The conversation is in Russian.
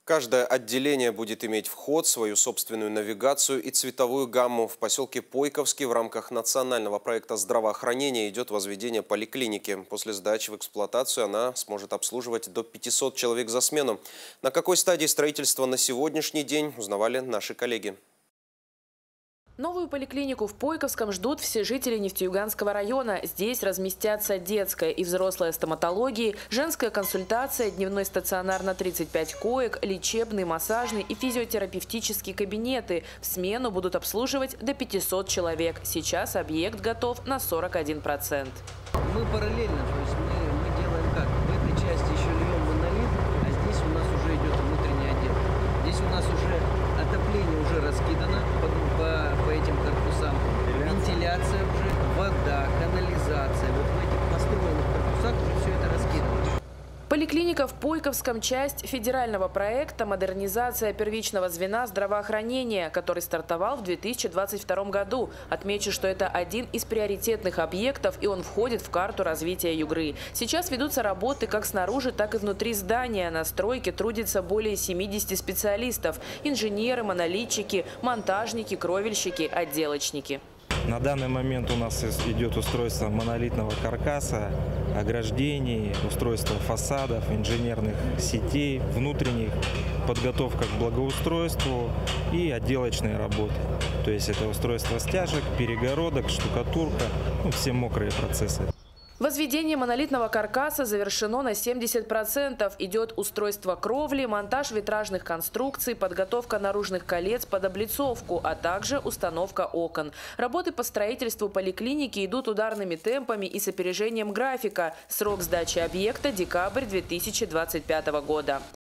Каждое отделение будет иметь вход, свою собственную навигацию и цветовую гамму. В поселке Пойковский в рамках национального проекта здравоохранения идет возведение поликлиники. После сдачи в эксплуатацию она сможет обслуживать до 500 человек за смену. На какой стадии строительства на сегодняшний день, узнавали наши коллеги. Новую поликлинику в Пойковском ждут все жители Нефтеюганского района. Здесь разместятся детская и взрослая стоматологии, женская консультация, дневной стационар на 35 коек, лечебный, массажный и физиотерапевтические кабинеты. В смену будут обслуживать до 500 человек. Сейчас объект готов на 41%. Мы параллельно, то есть мы делаем как? В этой части еще льем монолит, а здесь у нас уже идет внутренний отдел. Здесь у нас уже отопление уже раскидано по этим корпусам. Вентиляция уже, вода, канализация. Вот в этих построенных корпусах уже все это раскидано. Поликлиника в Пойковском – часть федерального проекта «Модернизация первичного звена здравоохранения», который стартовал в 2022 году. Отмечу, что это один из приоритетных объектов, и он входит в карту развития Югры. Сейчас ведутся работы как снаружи, так и внутри здания. На стройке трудится более 70 специалистов – инженеры, монолитчики, монтажники, кровельщики, отделочники. На данный момент у нас идет устройство монолитного каркаса, ограждений, устройство фасадов, инженерных сетей, внутренних, подготовка к благоустройству и отделочные работы. То есть это устройство стяжек, перегородок, штукатурка, все мокрые процессы. Возведение монолитного каркаса завершено на 70%. Идет устройство кровли, монтаж витражных конструкций, подготовка наружных колец под облицовку, а также установка окон. Работы по строительству поликлиники идут ударными темпами и с опережением графика. Срок сдачи объекта – декабрь 2025 года.